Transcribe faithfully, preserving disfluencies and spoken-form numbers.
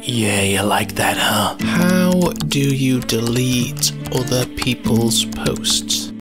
Yeah, you like that, huh? How do you delete other people's posts?